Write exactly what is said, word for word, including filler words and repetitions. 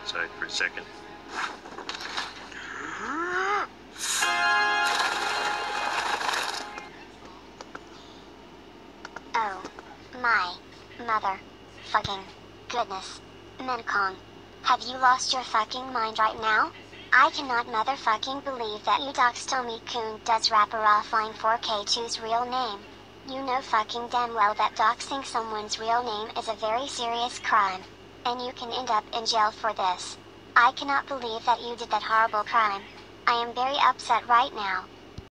outside for a second. Oh my mother fucking goodness. Menkong, have you lost your fucking mind right now? I cannot motherfucking believe that you doxed Tommy-kun does rapper offline four K two's real name. You know fucking damn well that doxing someone's real name is a very serious crime. And you can end up in jail for this. I cannot believe that you did that horrible crime. I am very upset right now.